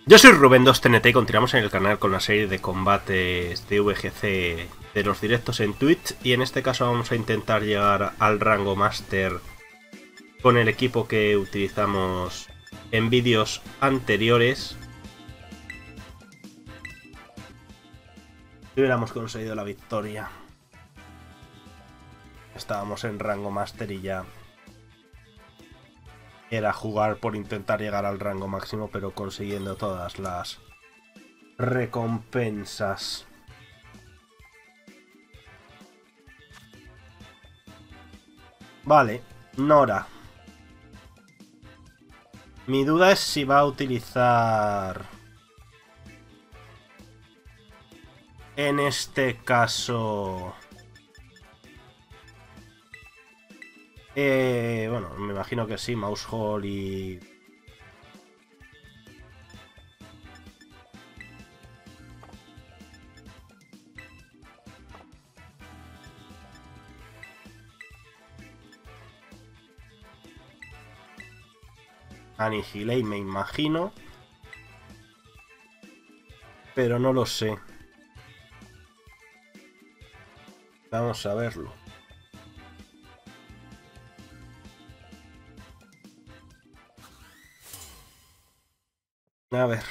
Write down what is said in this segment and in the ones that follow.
Yo soy Rubén2TNT y continuamos en el canal con la serie de combates de VGC de los directos en Twitch, y en este caso vamos a intentar llegar al rango Master con el equipo que utilizamos en vídeos anteriores. Si hubiéramos conseguido la victoria, estábamos en rango Master y ya era jugar por intentar llegar al rango máximo, pero consiguiendo todas las recompensas. Vale, Nora. Mi duda es si va a utilizar en este caso... bueno, me imagino que sí, Mousehole y... Annihilate, me imagino. Pero no lo sé. Vamos a verlo. A ver.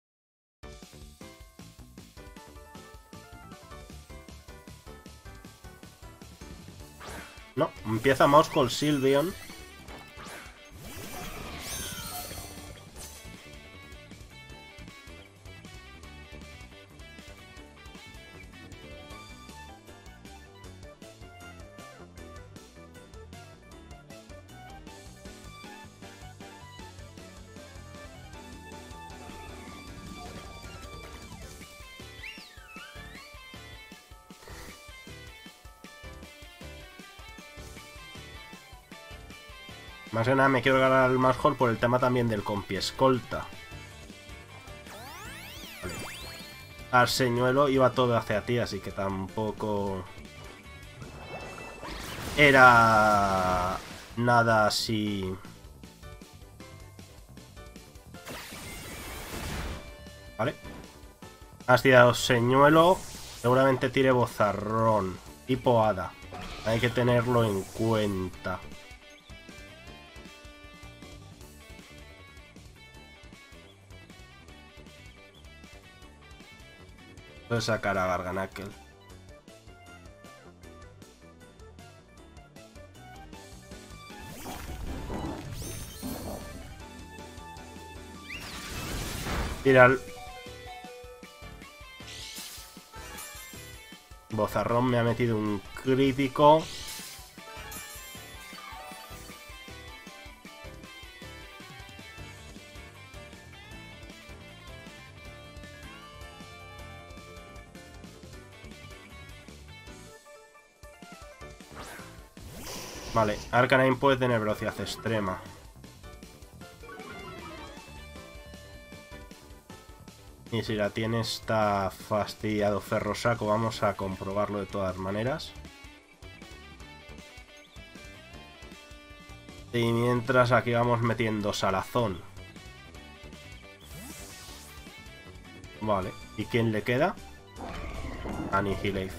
No, empieza Mousehole Sylveon. Más que nada me quiero ganar al Mousehole por el tema también del compiescolta. Vale. Al señuelo iba todo hacia ti, así que tampoco era nada así. Vale. Has tirado señuelo. Seguramente tire bozarrón. Tipo hada. Hay que tenerlo en cuenta. Voy a sacar a Garganacl. Tira el... Bozarrón me ha metido un crítico. Vale, Arcanine puede tener velocidad extrema. Y si la tiene está fastidiado Ferrosaco. Vamos a comprobarlo de todas maneras. Y mientras aquí vamos metiendo Salazón. Vale, ¿y quién le queda? Annihilate.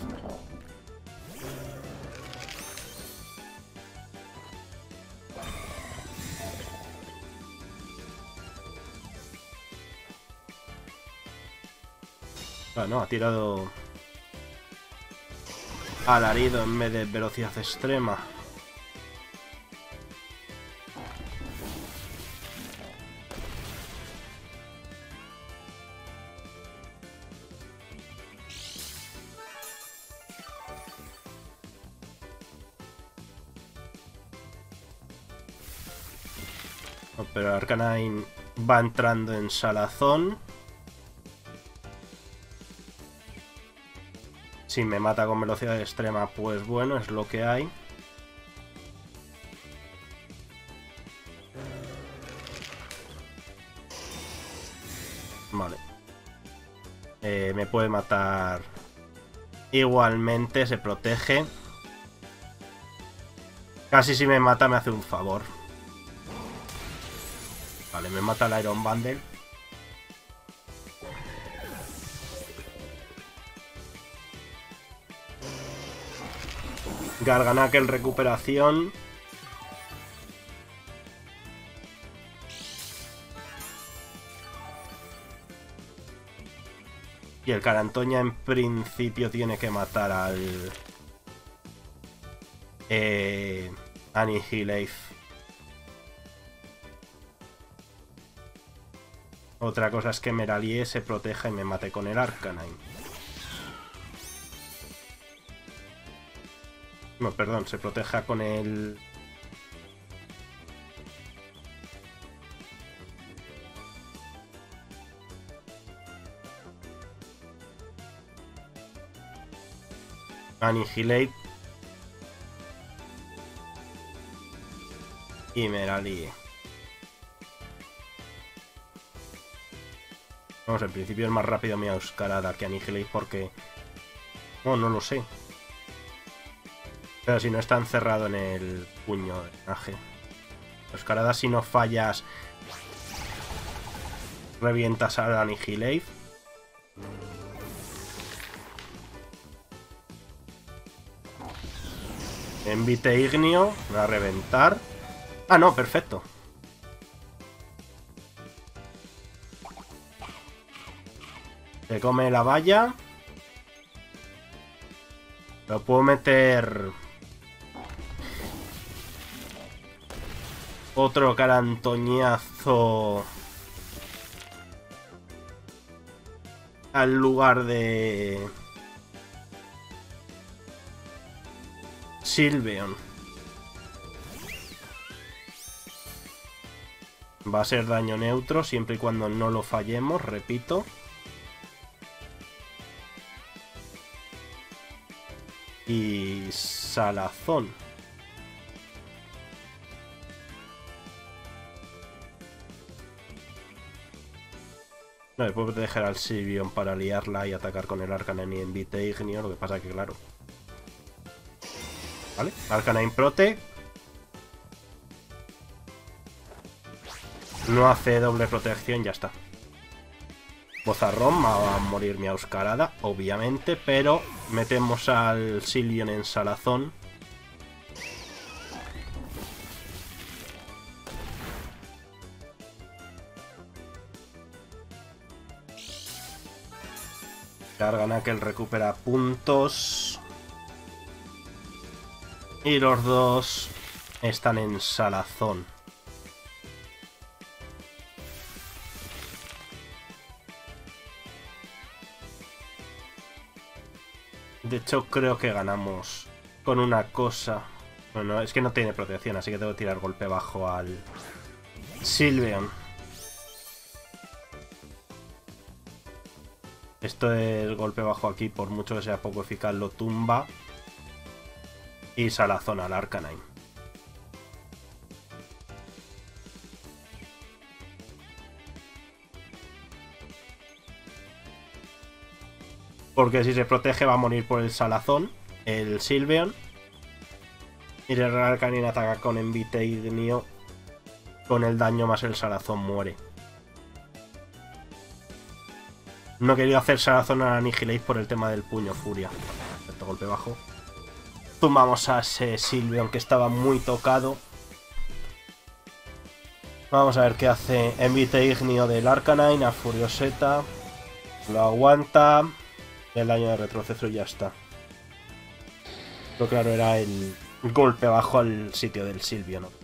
No, ha tirado alarido en vez de velocidad extrema. No, pero Arcanine va entrando en Salazón. Si me mata con velocidad extrema, pues bueno, es lo que hay. Vale. Me puede matar igualmente, se protege. Casi si me mata me hace un favor. Vale, me mata el Iron Bundle. Garganakel recuperación. Y el Carantoña en principio tiene que matar al... Annihilate. Otra cosa es que Meralie se proteja y me mate con el Arcanine. No, perdón, se proteja con el... Annihilate. Y Meralie. Vamos, en principio es más rápido mi Euskarada que Annihilate porque... Bueno, no lo sé. Pero si no está encerrado en el puño de drenaje. Euskarada, si no fallas, revientas al Annihilate. Envite Ignio, me va a reventar. Ah, no, perfecto. Se come la valla. Lo puedo meter... Otro carantoñazo al lugar de Sylveon. Va a ser daño neutro siempre y cuando no lo fallemos, repito. Y Salazón. No, me puedo proteger al Sylveon para liarla y atacar con el Arcanine y Envite Ignio, lo que pasa que claro. Vale, Arcanine Prote. No hace doble protección, ya está. Bozarrón, va a morir mi Euskarada, obviamente, pero metemos al Sylveon en Salazón. Garganakel recupera puntos. Y los dos están en Salazón. De hecho, creo que ganamos con una cosa. Bueno, es que no tiene protección, así que tengo que tirar golpe bajo al Sylveon. Esto es golpe bajo aquí, por mucho que sea poco eficaz, lo tumba. Y Salazón al Arcanine. Porque si se protege va a morir por el Salazón, el Sylveon. Y el Arcanine ataca con Envite Ignio. Con el daño más el Salazón muere. No quería hacer Salazón a Annihilate por el tema del puño furia. Perfecto, golpe bajo. Tumbamos a ese Sylveon que estaba muy tocado. Vamos a ver qué hace Envite Ignio del Arcanine a Furioseta. Lo aguanta. El daño de retroceso y ya está. Pero claro, era el golpe bajo al sitio del Sylveon, ¿no?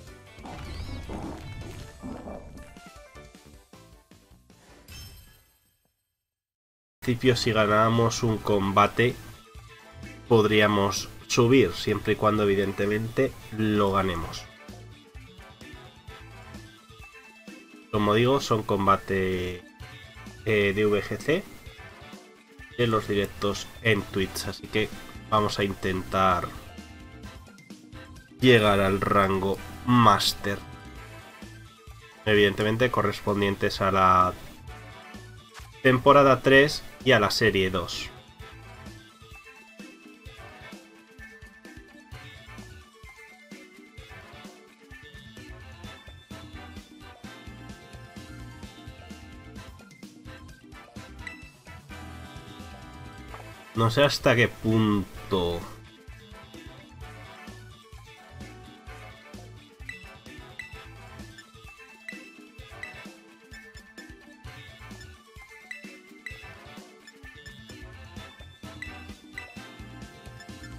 En principio, si ganábamos un combate, podríamos subir, siempre y cuando evidentemente lo ganemos. Como digo, son combate de VGC en los directos en Twitch, así que vamos a intentar llegar al rango Master, evidentemente correspondientes a la temporada 3 y a la serie 2. No sé hasta qué punto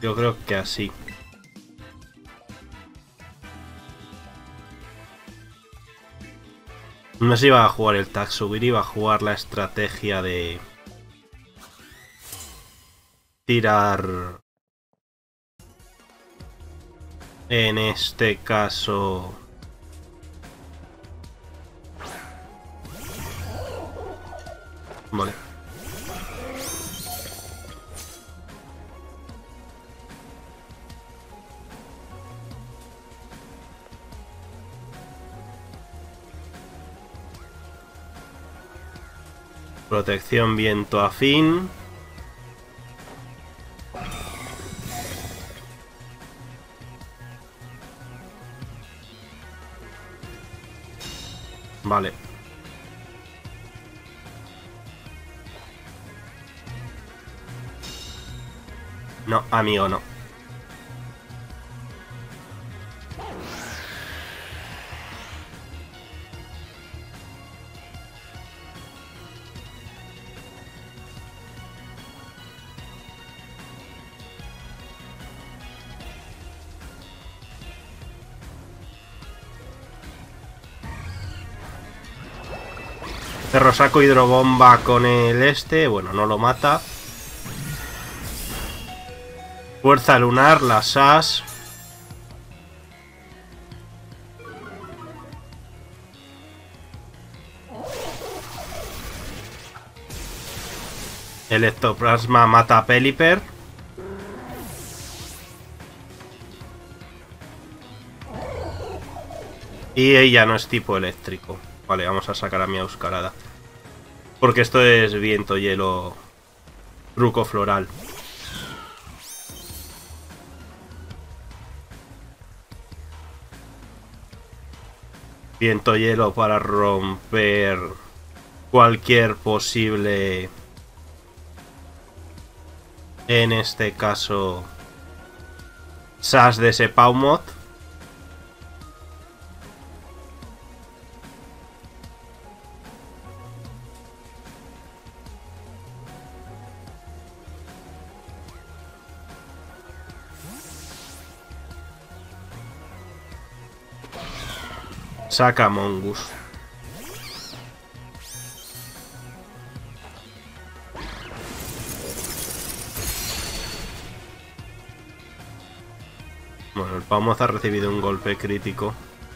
Yo creo que así. No sé si iba a jugar el tag subir, iba a jugar la estrategia de tirar, en este caso, vale. Protección viento afín. Vale. No, amigo, no. Cerro saco hidrobomba con el este. Bueno, no lo mata. Fuerza lunar, la SAS. El ectoplasma mata a Pelipper. Y ella no es tipo eléctrico. Vale, vamos a sacar a mi Euskarada. Porque esto es viento, hielo, truco floral. Viento, hielo para romper cualquier posible... En este caso... SAS de ese Paumod. Saca Mongus. Bueno, el Paumod ha recibido un golpe crítico.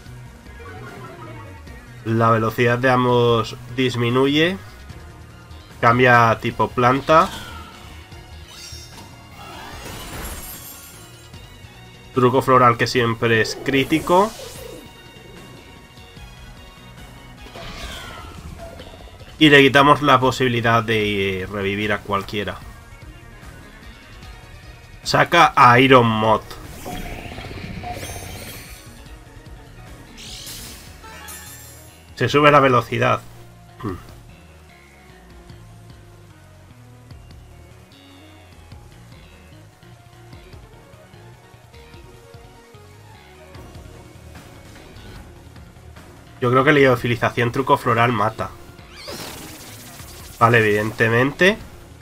La velocidad de ambos disminuye. Cambia a tipo planta. Truco floral que siempre es crítico. Y le quitamos la posibilidad de revivir a cualquiera. Saca a Iron Moth. Se sube la velocidad. Yo creo que la liofilización truco floral mata. Vale, evidentemente.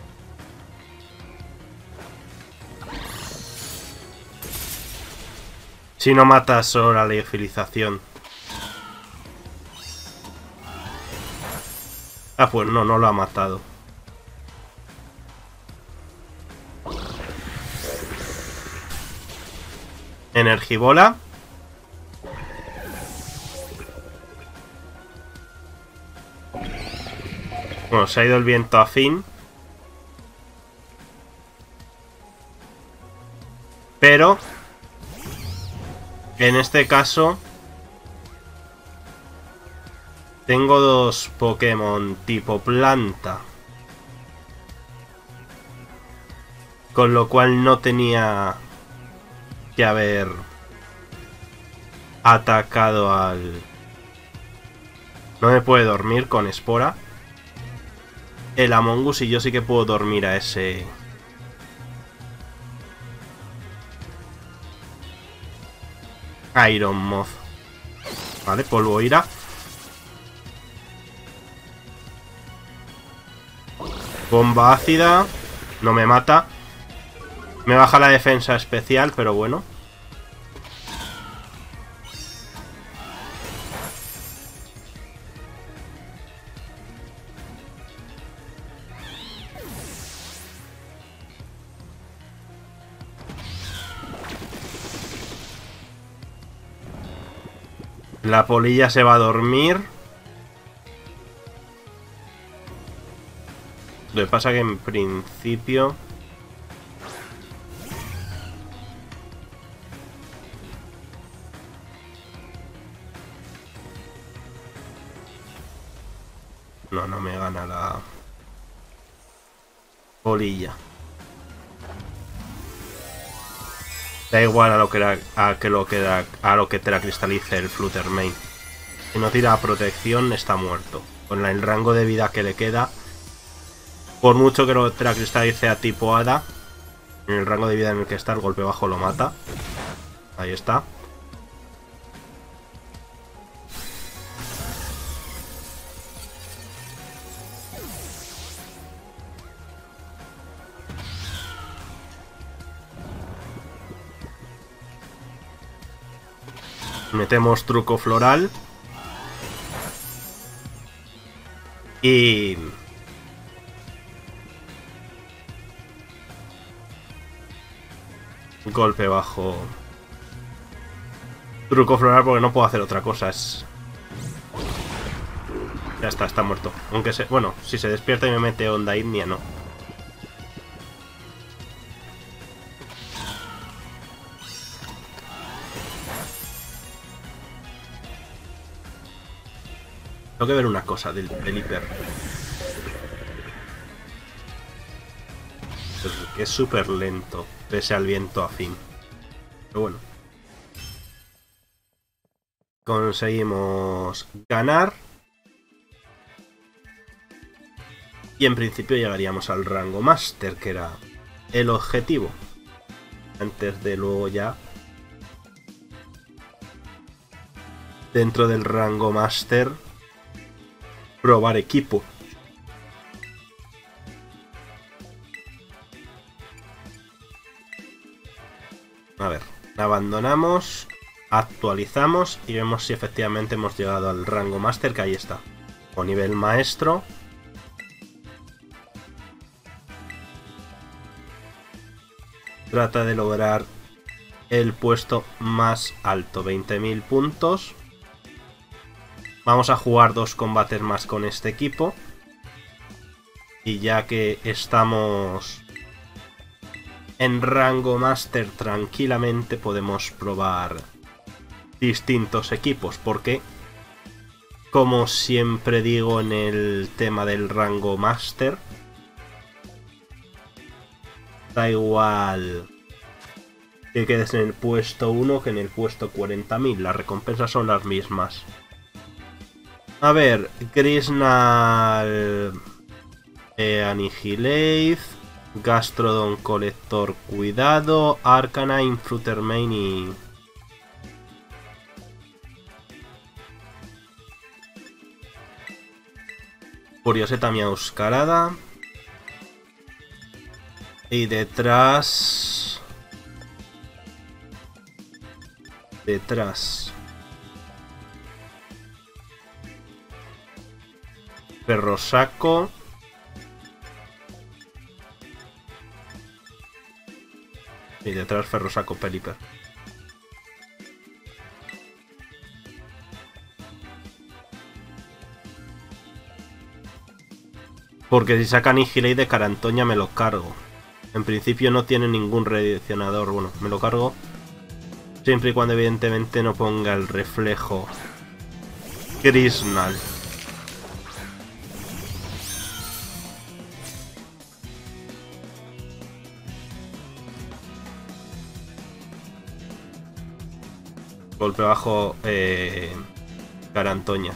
Si no mata solo la liofilización. Ah, pues no, no lo ha matado. Energibola. Bueno, se ha ido el viento afín. Pero en este caso tengo dos Pokémon tipo planta, con lo cual no tenía que haber atacado al... No me puede dormir con Espora el Among Us, y yo sí que puedo dormir a ese... Iron Moth. Vale, polvo ira. Bomba ácida. No me mata. Me baja la defensa especial, pero bueno. La polilla se va a dormir. Lo que pasa que en principio... No me gana la polilla. Da igual a lo que te la cristalice el Fluttermane. Si no tira protección, está muerto. Con el rango de vida que le queda, por mucho que te la cristalice a tipo hada, en el rango de vida en el que está, el golpe bajo lo mata. Ahí está. Metemos truco floral. Y... golpe bajo. Truco floral porque no puedo hacer otra cosa. Ya está muerto. Aunque se... bueno, si se despierta y me mete onda ignia, no. Tengo que ver una cosa del hiper. Que es súper lento, pese al viento afín. Pero bueno. Conseguimos ganar. Y en principio llegaríamos al rango Master, que era el objetivo. Antes de luego ya... dentro del rango Master... probar equipo. A ver, abandonamos, actualizamos y vemos si efectivamente hemos llegado al rango Master, que ahí está. O nivel maestro. Trata de lograr el puesto más alto, 20.000 puntos. Vamos a jugar 2 combates más con este equipo. Y ya que estamos en rango Master, tranquilamente podemos probar distintos equipos. Porque, como siempre digo en el tema del rango Master, da igual que quedes en el puesto 1 que en el puesto 40.000. Las recompensas son las mismas. A ver, Grisnal, Annihilate, Gastrodon Colector, cuidado, Arcanine, Fluttermane y... Curioseta Miauscarada. Y detrás... Ferrosaco. Y detrás Ferrosaco Pelipper. Porque si saca Annihilate de Carantoña me lo cargo. En principio no tiene ningún redireccionador. Bueno, me lo cargo. Siempre y cuando evidentemente no ponga el reflejo Grisnal. Golpe bajo Carantoña.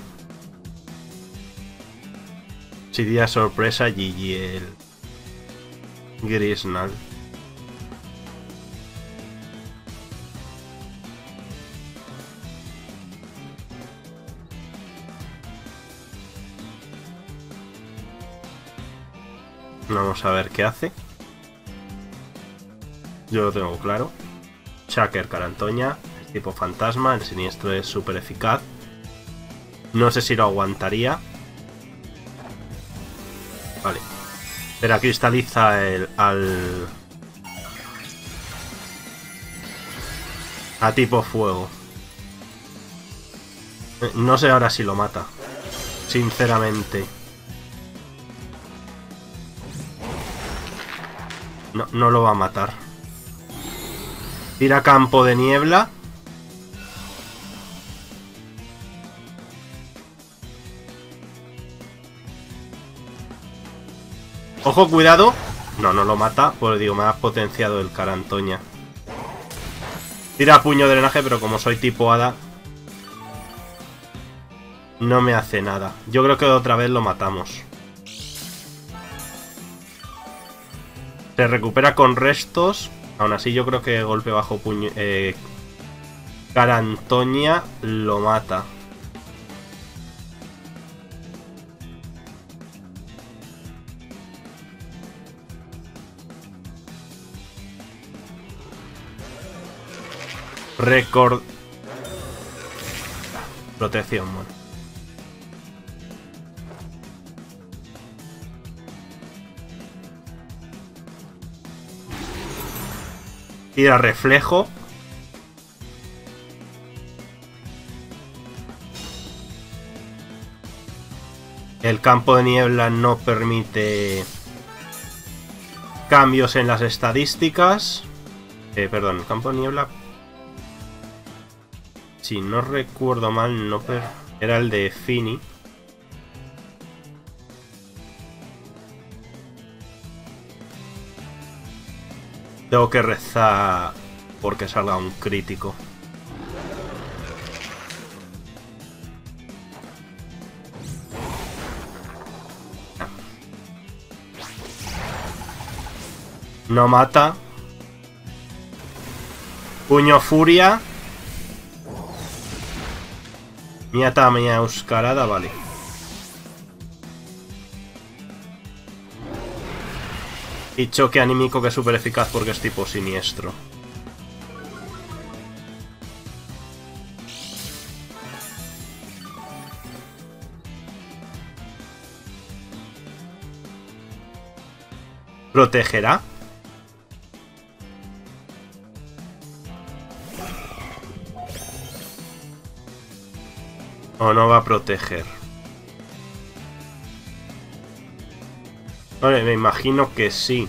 Si día sorpresa, GG el Grisnal. Vamos a ver qué hace. Yo lo tengo claro. Shaker, Carantoña, es tipo fantasma, el siniestro es súper eficaz. No sé si lo aguantaría. Vale. Pero cristaliza a tipo fuego. No sé ahora si lo mata. Sinceramente. No lo va a matar. Tira campo de niebla. Ojo, cuidado. No lo mata. Pues digo, me ha potenciado el Carantoña. Tira puño de drenaje, pero como soy tipo hada, no me hace nada. Yo creo que otra vez lo matamos. Se recupera con restos. Aún así yo creo que golpe bajo puño... Carantoña lo mata. Récord. Protección, bueno. Tira reflejo. El campo de niebla no permite cambios en las estadísticas. Perdón, el campo de niebla, si no recuerdo mal, no era el de Fini. Tengo que rezar porque salga un crítico. No mata. Puño furia. Miata mia euskarada, vale. Y choque anímico que es súper eficaz porque es tipo siniestro. ¿Protegerá? ¿O no va a proteger? Vale, me imagino que sí.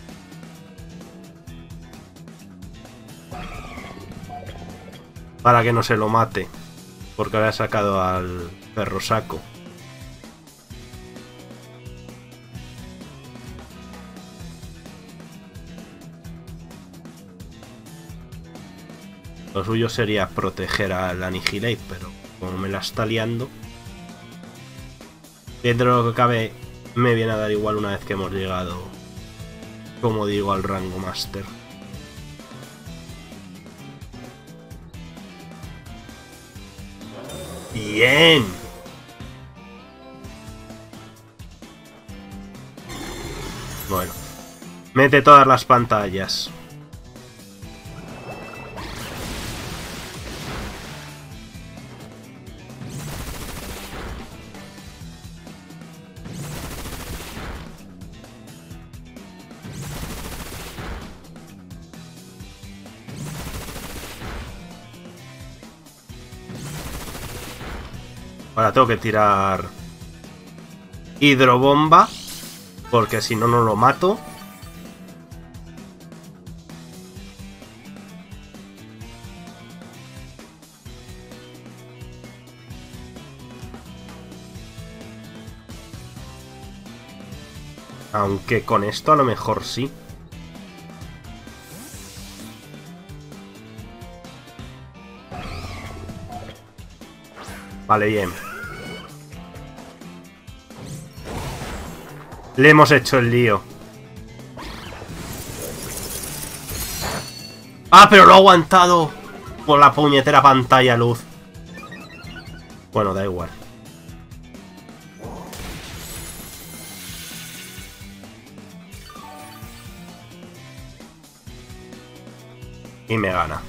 Para que no se lo mate. Porque había sacado al perro saco. Lo suyo sería proteger al Annihilate, pero como me la está liando, dentro de lo que cabe, me viene a dar igual una vez que hemos llegado, como digo, al rango Master. ¡Bien! Bueno. Mete todas las pantallas. Ahora tengo que tirar hidrobomba, porque si no, no lo mato. Aunque con esto a lo mejor sí. Vale, bien. Le hemos hecho el lío. ¡Ah, pero lo ha aguantado! Por la puñetera pantalla luz. Bueno, da igual. Y me gana.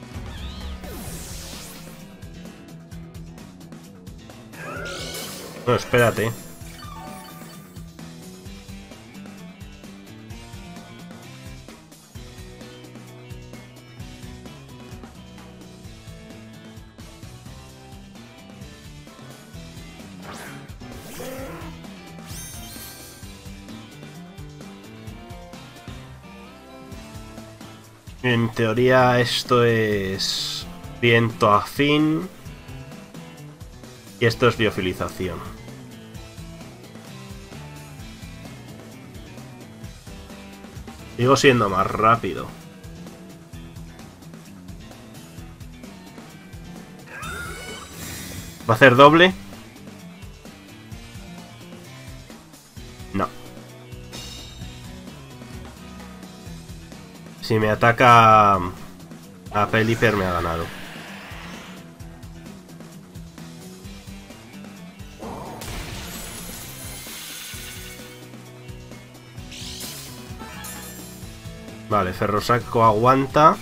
No, espérate. En teoría esto es viento afín y esto es biofilización. Sigo siendo más rápido. ¿Va a hacer doble? No. Si me ataca a Pelipper me ha ganado. Vale, Ferrosaco aguanta.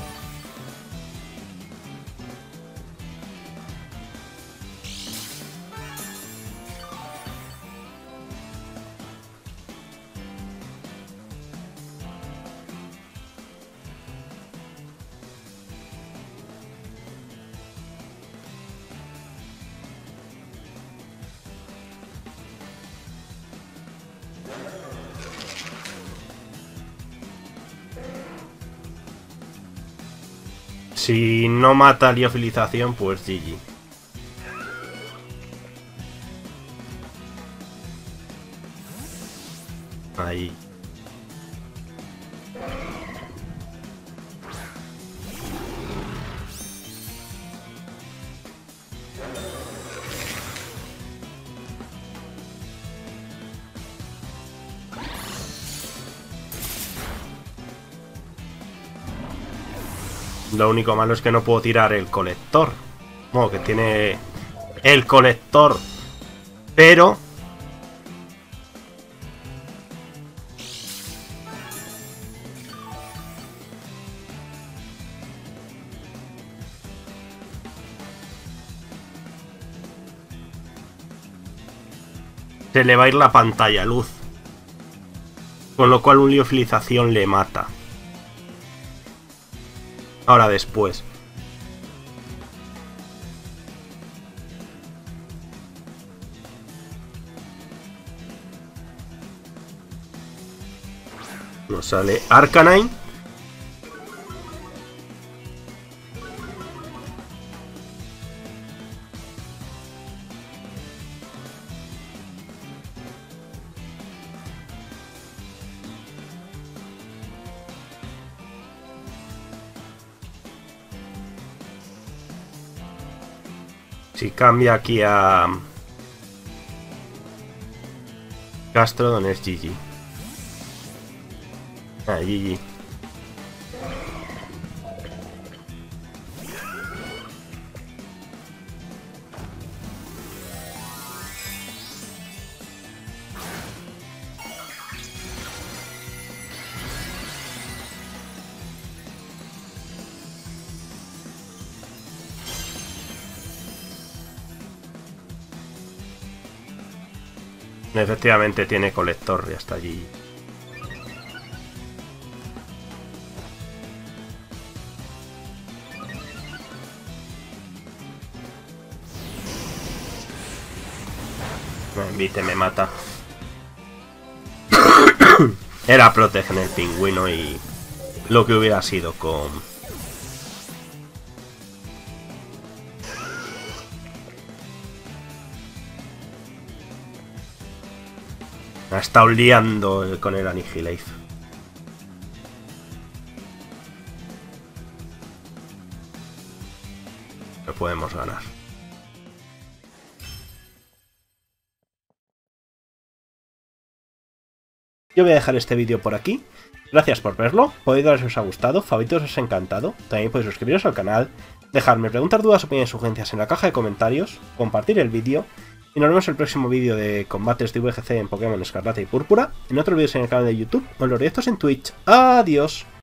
Si no mata liofilización, pues GG. Ahí. Lo único malo es que no puedo tirar el colector. Bueno, que tiene el colector. Pero... se le va a ir la pantalla luz. Con lo cual un liofilización le mata. Ahora después. Nos sale Arcanine. Si cambia aquí a Gastrodon es GG. Ah, GG. Efectivamente tiene colector y hasta allí. Me invite, me mata. Era protegen el pingüino y lo que hubiera sido con... ha estado liando con el Annihilate. Lo podemos ganar. Yo voy a dejar este vídeo por aquí. Gracias por verlo. Podéis dar si os ha gustado, favoritos si os ha encantado. También podéis suscribiros al canal, dejarme preguntas, dudas, opiniones y sugerencias en la caja de comentarios, compartir el vídeo. Y nos vemos en el próximo vídeo de combates de VGC en Pokémon Escarlata y Púrpura, en otros vídeos en el canal de YouTube o en los directos en Twitch. ¡Adiós!